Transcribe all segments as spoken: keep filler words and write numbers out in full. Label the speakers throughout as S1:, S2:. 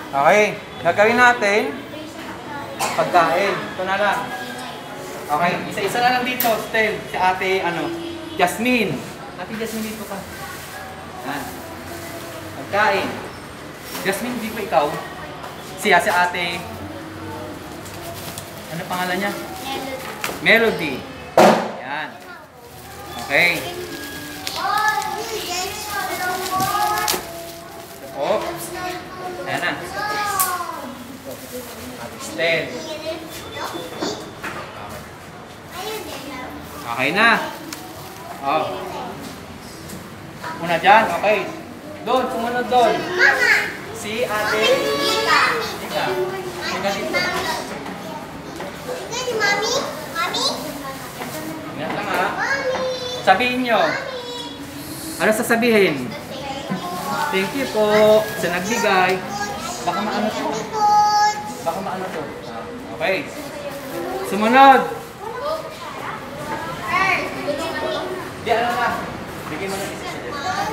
S1: Okay, gagawin natin pagkain. Ito na lang. Okay, isa-isa na lang dito. Stel, si ate, ano, Jasmine. Ate Jasmine, dito ka. Yan. Pagkain. Jasmine, di ba ikaw? Siya, si ate. Ano pangalan niya? Melody. Yan. Okay. Oh. Ayan na. Stel. Okay na. Oh. Una dyan. Okay. Doon. Sumunod doon. Si ate. Ika. Ika. Ika dito.
S2: Mami? Mami?
S1: Ingat lang ha. Sabihin nyo. Ano sasabihin? Thank you po sa nagbigay. Baka maano to. Baka maano to. Okay. Sumunod. Di ano na. Bigyan mo na isa siya.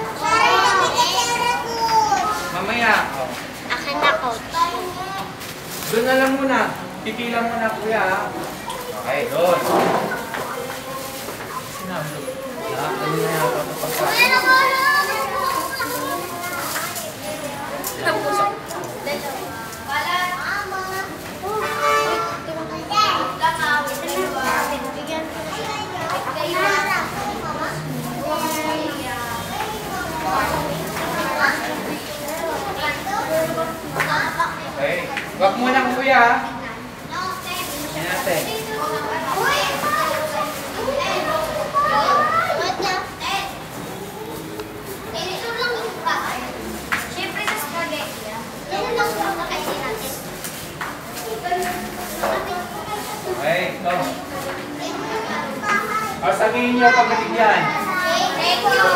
S1: Mamaya.
S2: Akin na, coach.
S1: Doon na lang muna. Pipila muna kuya. Okay, doon. Sinabi doon. Ano na yata ito pagkain? Okay. Wag mo lang kuya. Yan natin.
S2: Siyempre sa spaghetti. Yan lang po ang kainin natin.
S1: Okay, ito. O sabihin niyo pag nabigyan.
S2: Thank you.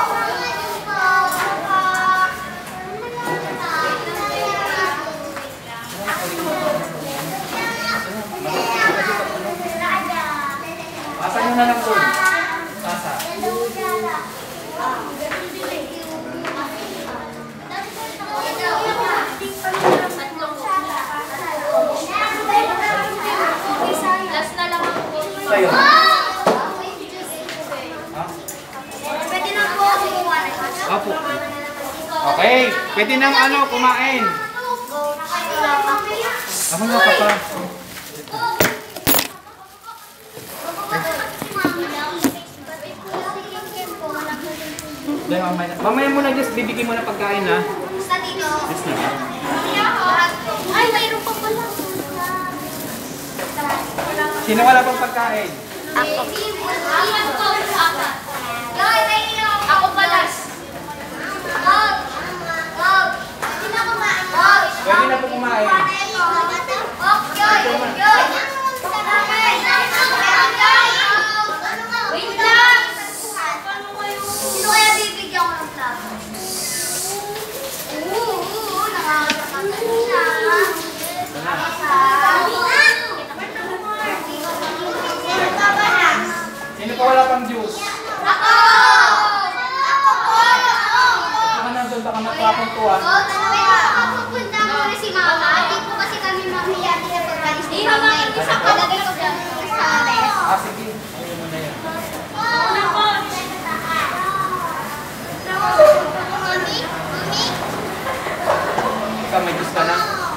S1: Pasa nyo na lang doon. Pasa.
S2: Last na lang ako.
S1: Sa'yo. Ha?
S2: Pwede na po.
S1: Opo. Okay. Pwede nang ano, kumain. Ako nga pa pa. Mamaya, mamaya mo na just bibigyan mo na pagkain ha.
S2: Sa dito.
S1: Yes na.
S2: Ay, mayroon pa pala.
S1: Sino wala pang pagkain?
S2: Ako. Ako palas.
S1: Pwede na po kumain.
S2: Wait lang! Sino kaya bibigyan ko ng plato? Oo, oo, nakakatakas siya.
S1: Sino pa wala pang juice?
S2: Ako! Ako po!
S1: Baka nandun, baka matrapong tuwa.
S2: Oo, dalawa. Ako punta muna si Mama. Hindi po kasi kami mamaya din na pagbalis ni Mama. Isa ko lagay ko sa rest.
S1: Ah, sige. Ayun mo na yan.
S2: Mami? Mami?
S1: Ikaw, may juice ka na?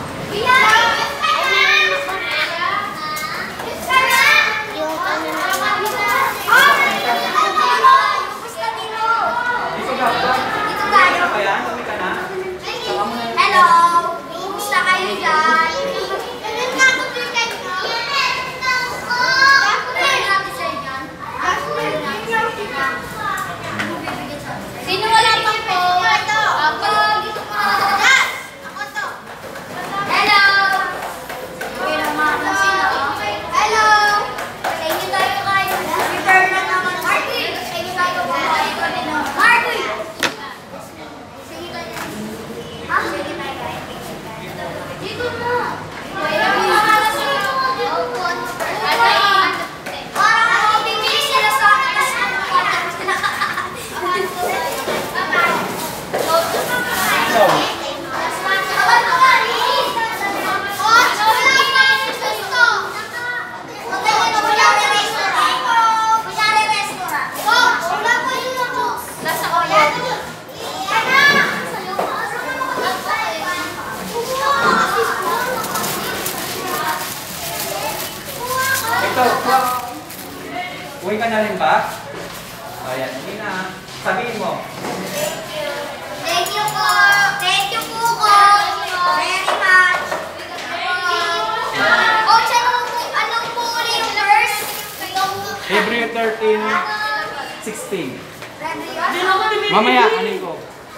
S1: Dito ka ba?
S2: Dito tayo.
S1: Ano ba yan? Kami ka na? Saka mo na yan.
S2: Hello! Kumusta kayo dyan? Sino wala pang po? Ako. Ako to. Hello! Okay lang mga sino? Hello! Sa inyo tayo kayo. Return na naman. Marty! Sa inyo tayo kayo. Marty! Sige tayo. Ha? Sige tayo kayo. Dito na. Kaya mo mga sino. Parang ako bibili sila sa akin.
S1: Ikaw.
S2: Bye-bye.
S1: Ito, uwi ka na rin ba? O, yan. Hindi na. Sabihin mo.
S2: Thank you po. Thank you po, Coach. Very much. Coach, anong, anong po ulit yung verse?
S1: Hebrew thirteen sixteen. Mamaya, anin ko.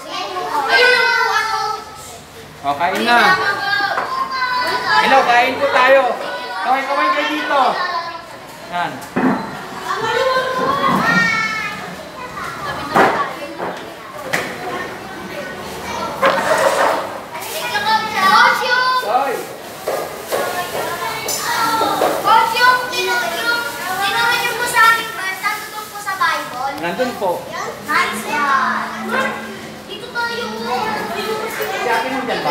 S1: O, kain na. Hello, kain po tayo. Kaway-kaway kayo dito. Yan.
S2: Coach, yung...
S1: Soy.
S2: Coach, yung... Yung... Tinuro niyo po sa aking verse, nandun po sa Bible.
S1: Nandun po.
S2: Nice yan. Dito tayo.
S1: Si akin mo dyan ba?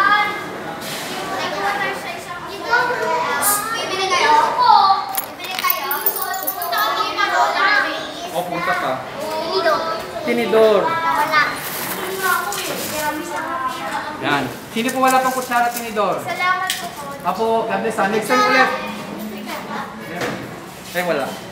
S2: Dito. Bibili kayo? Opo. Bibili kayo? Punta kami yung marola.
S1: O, punta ka.
S2: Tinidor.
S1: Tinidor.
S2: Wala.
S1: Yan. Sino po wala pang kutsara tinidor?
S2: Salamat po, Coach.
S1: Apo, God bless. Next time ulit. Eh, wala.